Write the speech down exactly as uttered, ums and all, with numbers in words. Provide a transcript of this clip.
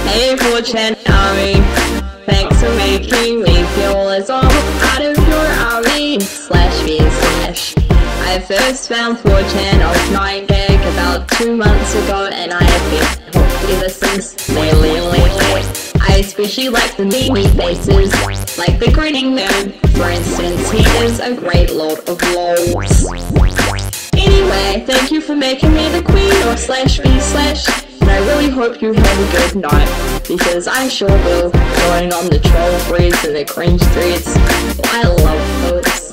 Hey four chan army, thanks for making me feel as though I'm out of your army. Slash v slash. I first found four chan off nine gag about two months ago, and I have been hooked ever since. Lately, lately, I especially like the meme faces, like the grinning nerd. For instance, he is a great lord of lols. Anyway, thank you for making me the queen or slash v slash, and I really hope you have a good night, because I sure will, going on the troll threads and the cringe threads. I love those.